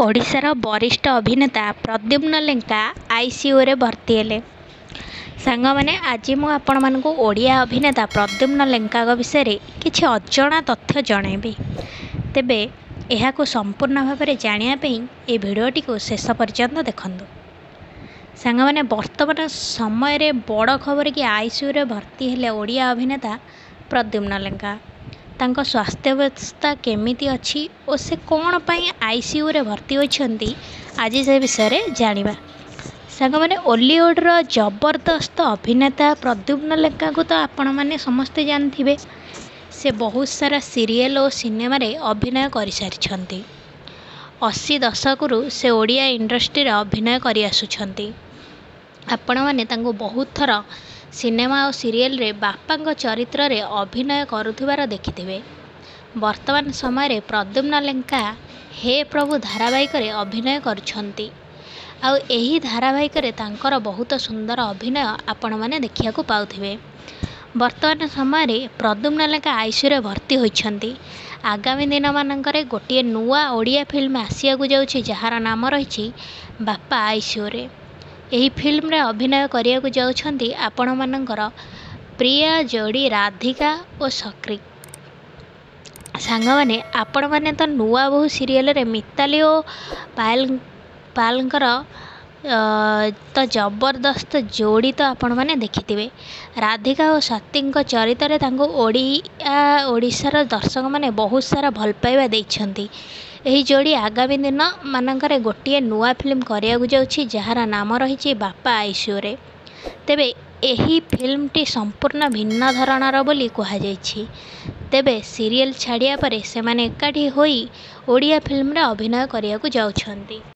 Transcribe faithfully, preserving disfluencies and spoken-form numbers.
ओडिशार वरिष्ठ अभिनेता प्रद्युम्न लेंका आईसीयू रे भर्ती हेले। सांग मैंने आज मु आपण मानकु ओडिया अभिनेता प्रद्युम्न लेंका विषय किछि अजଣା तथ्य जनइबी। तेबे एहाको संपूर्ण भाव में जानापी ये भिडटी को शेष पर्यंत देखंतु। सांग मैंने वर्तमान समय रे बड़ खबर कि आईसीयू रे भर्ती हेले ओडिया अभिनेता प्रद्युम्न लेंका। तांको स्वास्थ्यावस्था केमिति अछि और से कौन पाई आईसीयू रे भर्ती होइछंती आज से विषय रे जानिबा। सांग माने ओलीवुड रो जबरदस्त अभिनेता प्रद्युम्न लेंका को तो आपण माने समस्ते जानथिबे। से बहुत सारा सीरियल और सिनेमा रे अभिनय करि सारिछंती। अस्सी दशकरू से ओडिया इंडस्ट्री रे अभिनय करि आसुछंती। आपण माने तांको बहुत थर सिनेमा और सीरियल रे बापांग चरित्र रे अभिनय करुथिबार देखिथिबे। वर्तमान समय रे प्रद्युम्न लेंका हे प्रभु धारावाहिक रे अभिनय करुछंती। आउ एही धारावाहिक रे तांकर बहुत सुंदर अभिनय आपण माने देखिया को पाउथिबे। वर्तमान समय रे प्रद्युम्न लेंका आईसीयू रे भर्ती होइछंती। आगामी दिन मानकरे गोटे नुआ ओडिया फिल्म आसिया को जाउछि जहार नाम रहिछि बापा आईसीयू रे। एही फिल्म रे अभिनय करिया को जाउछंती आपण मानकर प्रिया जोड़ी राधिका और सक्री। सांग माने आपण माने तो नुआ बहु सीरियल रे मिताली और पायल पालकर तो जबरदस्त जोड़ी तो आपण माने देखिथिबे। राधिका और स्वातिंक चरित्र रे तांको ओडिया ओडिशार दर्शक माने बहुत सारा भल पाइबा दैछंती। एही जोड़ी आगामी दिन मानकरे गोटे नुआ फिल्म करिया को जाउछि जहार नाम रहिछि बापा आईसीयू रे। तेबे एही फिल्मटी संपूर्ण भिन्न धरणर बोली कहा जाइछि। तेबे सीरियल छाड़िया परे सेमाने एकाठी होई ओडिया फिल्म रे अभिनय करिया को जाउछंती।